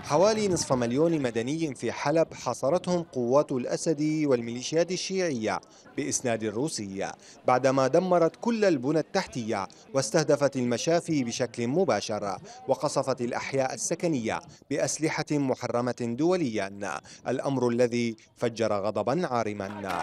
حوالي نصف مليون مدني في حلب حاصرتهم قوات الأسد والميليشيات الشيعية بإسناد الروسية بعدما دمرت كل البنى التحتية واستهدفت المشافي بشكل مباشر وقصفت الأحياء السكنية بأسلحة محرمة دوليا، الأمر الذي فجر غضبا عارما.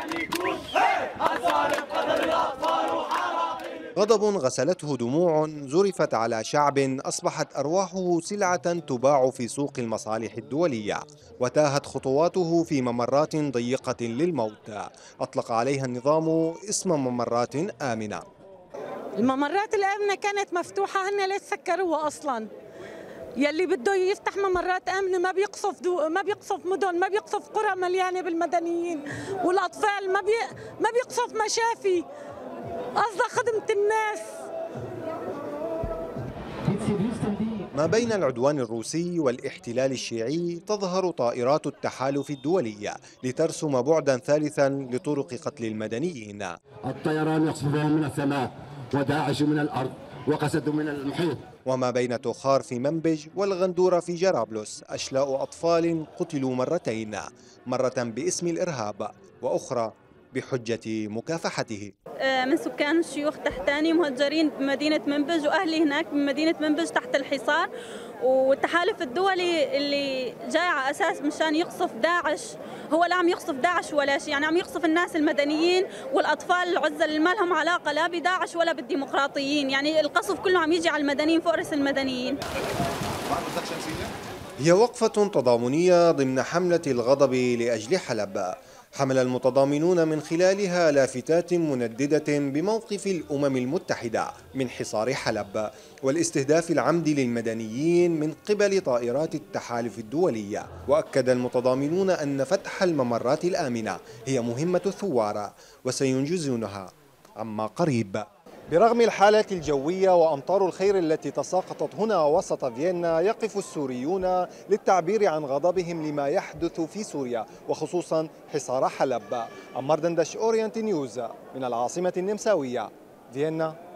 غضب غسلته دموع زرفت على شعب أصبحت أرواحه سلعة تباع في سوق المصالح الدولية، وتاهت خطواته في ممرات ضيقة للموت أطلق عليها النظام اسم ممرات آمنة. الممرات الآمنة كانت مفتوحة، هن اللي سكروها أصلا. يلي بده يفتح ممرات آمنة ما بيقصف مدن، ما بيقصف قرى مليانة بالمدنيين والأطفال، ما بيقصف مشافي، قصده خدمة الناس. ما بين العدوان الروسي والاحتلال الشيعي تظهر طائرات التحالف الدولي لترسم بعدا ثالثا لطرق قتل المدنيين. الطيران يقصفهم من السماء وداعش من الأرض وقسد من المحيط. وما بين تخار في منبج والغندورة في جرابلس أشلاء أطفال قتلوا مرتين، مرة باسم الإرهاب وأخرى بحجة مكافحته. من سكان الشيوخ تحتاني مهجرين بمدينة منبج، وأهلي هناك بمدينة منبج تحت الحصار، والتحالف الدولي اللي جاي على أساس مشان يقصف داعش هو لا عم يقصف داعش ولا شيء، يعني عم يقصف الناس المدنيين والأطفال العزل اللي ما لهم علاقة لا بداعش ولا بالديمقراطيين، يعني القصف كله عم يجي على المدنيين فوق رأس المدنيين. هي وقفة تضامنية ضمن حملة الغضب لأجل حلب، حمل المتضامنون من خلالها لافتات منددة بموقف الأمم المتحدة من حصار حلب والاستهداف العمدي للمدنيين من قبل طائرات التحالف الدولي. وأكد المتضامنون أن فتح الممرات الآمنة هي مهمة الثوار وسينجزونها عما قريب. برغم الحالة الجوية وأمطار الخير التي تساقطت هنا وسط فيينا، يقف السوريون للتعبير عن غضبهم لما يحدث في سوريا وخصوصا حصار حلب. عمار دندش، أورينت نيوز من العاصمة النمساوية فيينا.